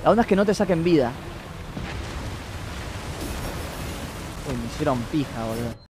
La onda es que no te saquen vida. Uy, me hicieron pija, boludo.